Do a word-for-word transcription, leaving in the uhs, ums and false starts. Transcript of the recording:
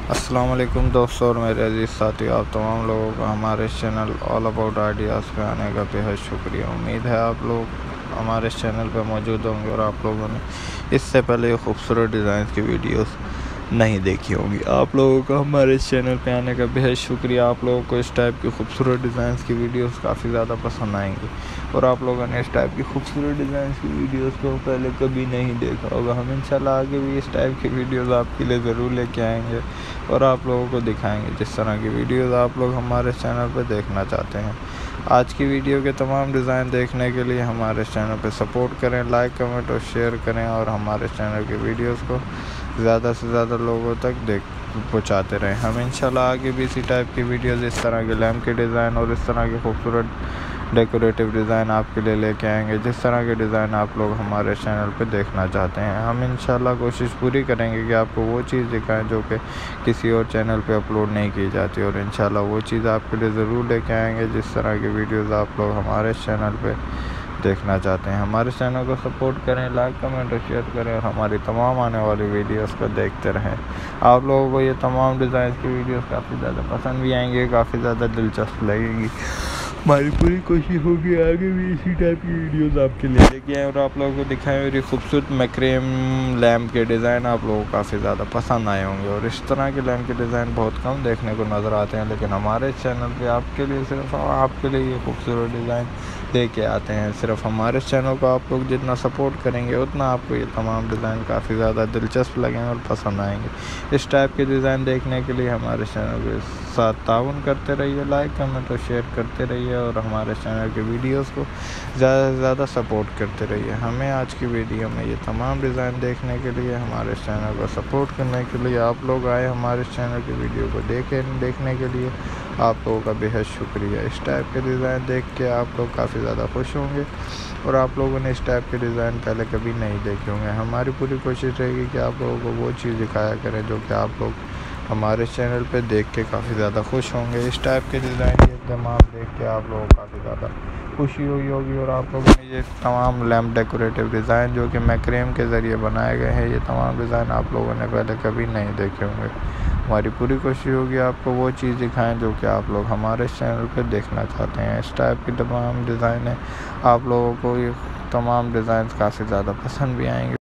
अस्सलाम वालेकुम दोस्तों और मेरे अजीज़ साथियों, आप तमाम लोगों का हमारे चैनल ऑल अबाउट आइडियाज़ पे आने का बेहद शुक्रिया। उम्मीद है आप लोग हमारे चैनल पे मौजूद होंगे और आप लोगों ने इससे पहले खूबसूरत डिज़ाइन की वीडियोस नहीं देखी होंगी। आप लोगों का हमारे चैनल पे आने का बेहद शुक्रिया। आप लोगों को इस टाइप की खूबसूरत डिज़ाइन की वीडियोस काफ़ी ज़्यादा पसंद आएंगी और आप लोगों ने इस टाइप की खूबसूरत डिज़ाइन की वीडियोस को पहले कभी नहीं देखा होगा। हम इंशाल्लाह आगे भी इस टाइप की वीडियोस आपके लिए ज़रूर लेके आएंगे और आप लोगों को दिखाएंगे जिस तरह की वीडियोस आप लोग हमारे चैनल पर देखना चाहते हैं। आज की वीडियो के तमाम डिज़ाइन देखने के लिए हमारे चैनल पर सपोर्ट करें, लाइक कमेंट और शेयर करें और हमारे चैनल की वीडियोस को ज़्यादा से ज़्यादा लोगों तक देख पहुँचाते रहें। हम इंशाल्लाह आगे भी इसी टाइप की वीडियोस, इस तरह के लैम्प के डिज़ाइन और इस तरह के खूबसूरत डेकोरेटिव डिज़ाइन आपके लिए लेके आएंगे जिस तरह के डिज़ाइन आप लोग हमारे चैनल पे देखना चाहते हैं। हम इंशाल्लाह कोशिश पूरी करेंगे कि आपको वो चीज़ दिखाएं जो कि किसी और चैनल पे अपलोड नहीं की जाती और इंशाल्लाह वो चीज़ आपके लिए ज़रूर लेके आएंगे जिस तरह की वीडियोज़ आप लोग हमारे चैनल पर देखना चाहते हैं। हमारे चैनल को सपोर्ट करें, लाइक कमेंट और शेयर करें और हमारी तमाम आने वाली वीडियोस को देखते रहें। आप लोगों को ये तमाम डिज़ाइन की वीडियोस काफ़ी ज़्यादा पसंद भी आएंगे, काफ़ी ज़्यादा दिलचस्प लगेंगी। हमारी पूरी कोशिश होगी आगे भी इसी टाइप की वीडियोस आपके लिए लेके आएँ और आप लोगों को दिखाएं। मेरी खूबसूरत मैक्रेम लैम्प के डिज़ाइन आप लोगों को काफ़ी ज़्यादा पसंद आए होंगे और इस तरह के लैम्प के डिज़ाइन बहुत कम देखने को नज़र आते हैं, लेकिन हमारे चैनल पे आपके लिए सिर्फ आपके लिए ये खूबसूरत डिज़ाइन लेके आते हैं। सिर्फ हमारे चैनल को आप लोग जितना सपोर्ट करेंगे उतना आपको ये तमाम डिज़ाइन काफ़ी ज़्यादा दिलचस्प लगेंगे और पसंद आएंगे। इस टाइप के डिज़ाइन देखने के लिए हमारे चैनल के साथ ताउन करते रहिए, लाइक कमेंट और शेयर करते रहिए और हमारे चैनल के वीडियोस को ज़्यादा से ज़्यादा सपोर्ट करते रहिए। हमें आज की वीडियो में ये तमाम डिज़ाइन देखने के लिए, हमारे चैनल को सपोर्ट करने के लिए आप लोग आए हमारे चैनल की वीडियो को देखें देखने के लिए आप लोगों का बेहद शुक्रिया। इस टाइप के डिज़ाइन देख के आप लोग काफ़ी ज़्यादा खुश होंगे और आप लोगों ने इस टाइप के डिज़ाइन पहले कभी नहीं देखे होंगे। हमारी पूरी कोशिश रहेगी कि आप लोगों को वो चीज़ दिखाया करें जो कि आप लोग हमारे चैनल पे देख के काफ़ी ज़्यादा खुश होंगे। इस टाइप के डिज़ाइन ये तमाम देख के आप लोगों को काफ़ी ज़्यादा खुशी हुई होगी और आप लोगों ने ये तमाम लैम्प डेकोरेटिव डिज़ाइन जो कि मैक्रेम के ज़रिए बनाए गए हैं, ये तमाम डिज़ाइन आप लोगों ने पहले कभी नहीं देखे होंगे। हमारी पूरी कोशिश होगी आपको वो चीज़ दिखाएं जो कि आप लोग हमारे चैनल पे देखना चाहते हैं। इस टाइप की तमाम डिज़ाइन है, आप लोगों को ये तमाम डिज़ाइन काफ़ी ज़्यादा पसंद भी आएंगे।